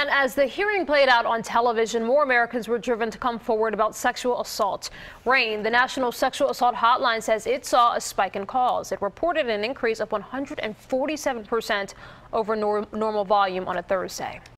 And as the hearing played out on television, more Americans were driven to come forward about sexual assault. RAIN, the National Sexual Assault Hotline, says it saw a spike in calls. It reported an increase of 147% over normal volume on a Thursday.